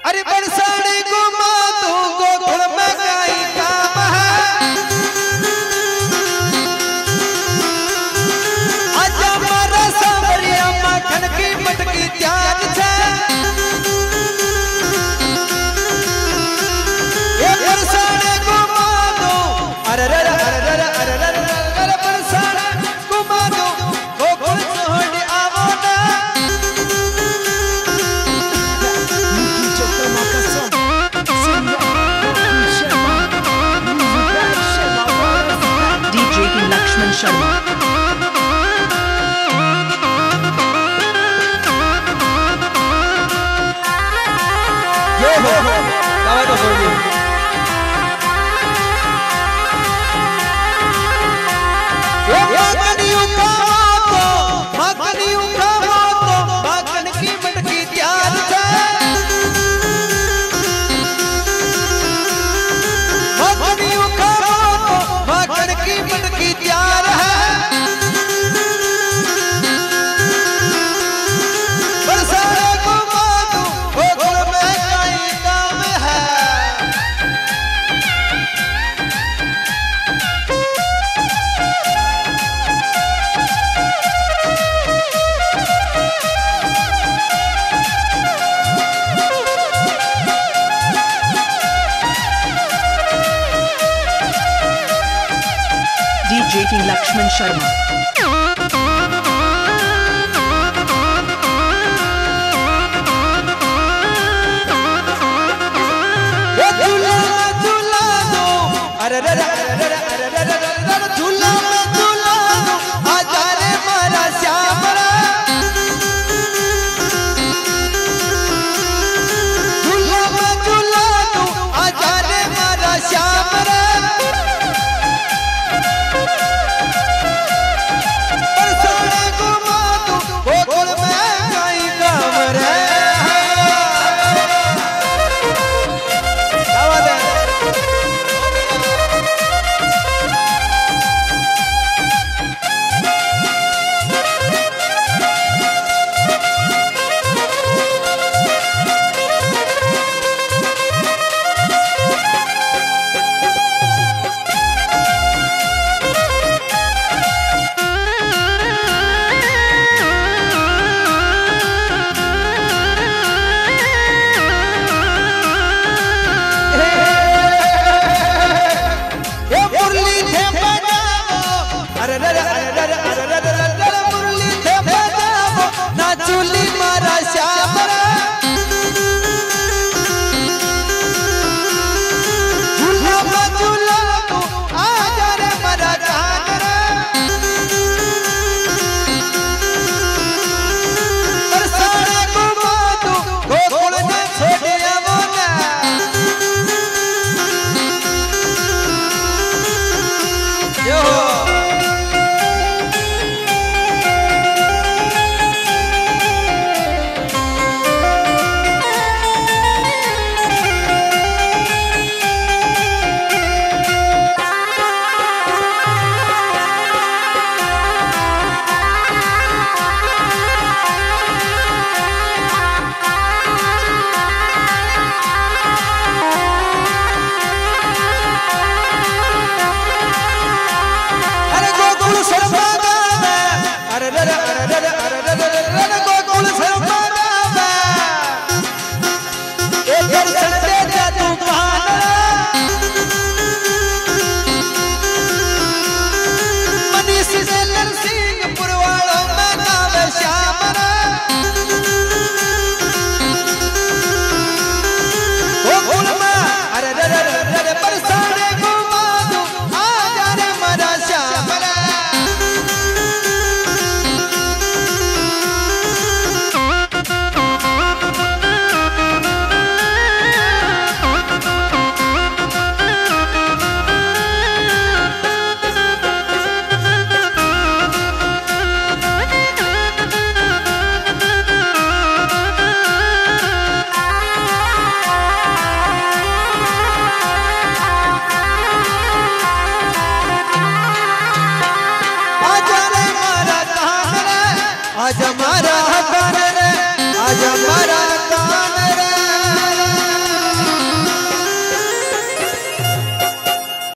अरे बरसाने घुमा तू गोकुल में गाई काम है आजा मारा सावरिया माखन की मटकी त्याग छे ये बरसाने घुमा दो अरे रे अरे रे अरे रे अरे बरसाने घुमा दो गोकुल छोड़ आवो ना DJ Lakshman Sharma. ये हो दवा तो छोड़ दी माखनियों का माखन की मटकी त्याग छे माखनियों का माखन की मटकी त्याग है बरसाने घुमा दूं गोकुल में गाई काम है DJ Lakshman Sharma. झूला झूला दो अरे रे रे अरे रे अरे रे रे झूला झूला दो आजा रे मारा श्याम रे झूला झूला दो आजा रे मारा श्याम रे बरसाने घुमा दो गोकुल में गाई काम रे अरे रे अरे रे अरे रे रे मुरली थे बजावो ना चूली मारा श्याम रे झूला झूला तू आजा रे मारा जान रे बरसाने घुमा तू गोकुल में छोड़ आवो ना यो अरे रे अरे रे अरे रे गोकुल शर्मा एक